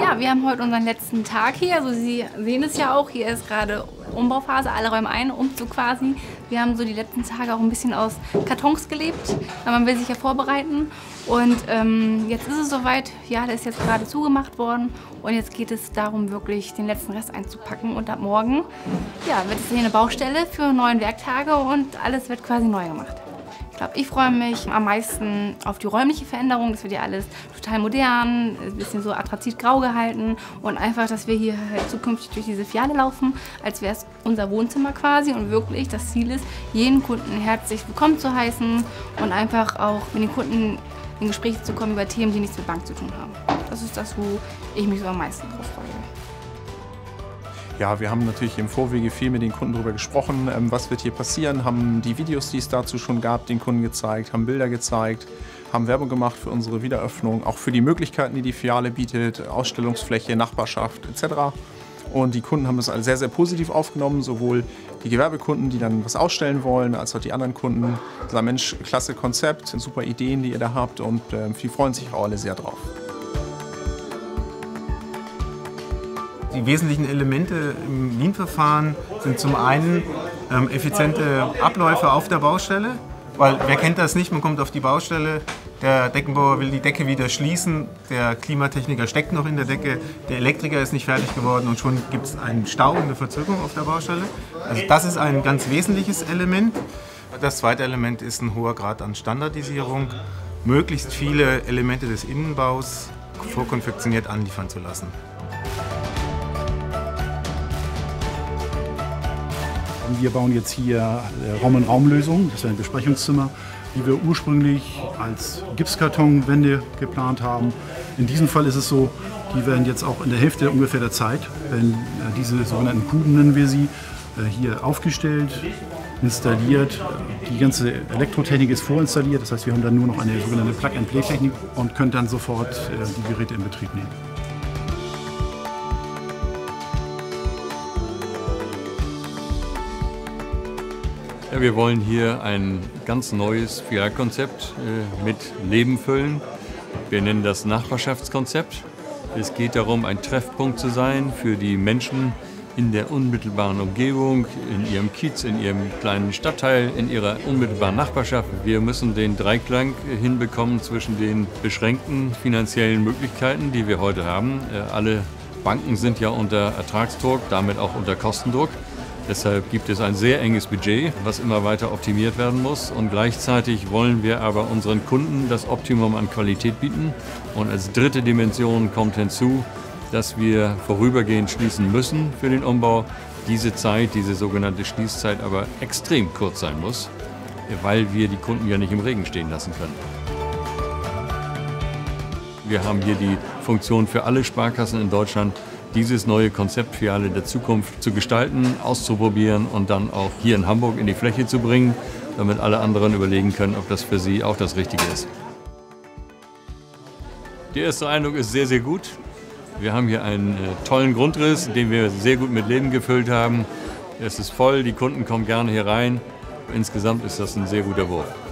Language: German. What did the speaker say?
Ja, wir haben heute unseren letzten Tag hier. Also Sie sehen es ja auch, hier ist gerade Umbauphase, alle räumen ein, Umzug quasi. Wir haben so die letzten Tage auch ein bisschen aus Kartons gelebt, weil man will sich ja vorbereiten. Und jetzt ist es soweit, ja, der ist jetzt gerade zugemacht worden und jetzt geht es darum, wirklich den letzten Rest einzupacken. Und ab morgen, ja, wird es hier eine Baustelle für 9 Werktage und alles wird quasi neu gemacht. Ich freue mich am meisten auf die räumliche Veränderung. Das wird ja alles total modern, ein bisschen so attraktiv grau gehalten und einfach, dass wir hier halt zukünftig durch diese Filiale laufen, als wäre es unser Wohnzimmer quasi. Und wirklich das Ziel ist, jeden Kunden herzlich willkommen zu heißen und einfach auch mit den Kunden in Gespräche zu kommen über Themen, die nichts mit Bank zu tun haben. Das ist das, wo ich mich so am meisten drauf freue. Ja, wir haben natürlich im Vorwege viel mit den Kunden darüber gesprochen, was wird hier passieren, haben die Videos, die es dazu schon gab, den Kunden gezeigt, haben Bilder gezeigt, haben Werbung gemacht für unsere Wiederöffnung, auch für die Möglichkeiten, die die Filiale bietet, Ausstellungsfläche, Nachbarschaft etc. Und die Kunden haben das alles sehr, sehr positiv aufgenommen, sowohl die Gewerbekunden, die dann was ausstellen wollen, als auch die anderen Kunden. Sagen, Mensch, klasse Konzept, super Ideen, die ihr da habt und die freuen sich auch alle sehr drauf. Die wesentlichen Elemente im Lean-Verfahren sind zum einen effiziente Abläufe auf der Baustelle, weil wer kennt das nicht, man kommt auf die Baustelle, der Deckenbauer will die Decke wieder schließen, der Klimatechniker steckt noch in der Decke, der Elektriker ist nicht fertig geworden und schon gibt es einen Stau und eine Verzögerung auf der Baustelle. Also das ist ein ganz wesentliches Element. Das zweite Element ist ein hoher Grad an Standardisierung, möglichst viele Elemente des Innenbaus vorkonfektioniert anliefern zu lassen. Wir bauen jetzt hier Raum-in-Raum-Lösungen, das wäre ein Besprechungszimmer, die wir ursprünglich als Gipskartonwände geplant haben. In diesem Fall ist es so, die werden jetzt auch in der Hälfte ungefähr der Zeit, wenn diese sogenannten Kuben, nennen wir sie, hier aufgestellt, installiert. Die ganze Elektrotechnik ist vorinstalliert, das heißt, wir haben dann nur noch eine sogenannte Plug-and-Play-Technik und können dann sofort die Geräte in Betrieb nehmen. Ja, wir wollen hier ein ganz neues Filialkonzept mit Leben füllen. Wir nennen das Nachbarschaftskonzept. Es geht darum, ein Treffpunkt zu sein für die Menschen in der unmittelbaren Umgebung, in ihrem Kiez, in ihrem kleinen Stadtteil, in ihrer unmittelbaren Nachbarschaft. Wir müssen den Dreiklang hinbekommen zwischen den beschränkten finanziellen Möglichkeiten, die wir heute haben. Alle Banken sind ja unter Ertragsdruck, damit auch unter Kostendruck. Deshalb gibt es ein sehr enges Budget, was immer weiter optimiert werden muss. Und gleichzeitig wollen wir aber unseren Kunden das Optimum an Qualität bieten. Und als dritte Dimension kommt hinzu, dass wir vorübergehend schließen müssen für den Umbau. Diese Zeit, diese sogenannte Schließzeit aber extrem kurz sein muss, weil wir die Kunden ja nicht im Regen stehen lassen können. Wir haben hier die Funktion für alle Sparkassen in Deutschland, dieses neue Konzept Filiale der Zukunft zu gestalten, auszuprobieren und dann auch hier in Hamburg in die Fläche zu bringen, damit alle anderen überlegen können, ob das für sie auch das Richtige ist. Der erste Eindruck ist sehr, sehr gut. Wir haben hier einen tollen Grundriss, den wir sehr gut mit Leben gefüllt haben. Es ist voll, die Kunden kommen gerne hier rein. Insgesamt ist das ein sehr guter Wurf.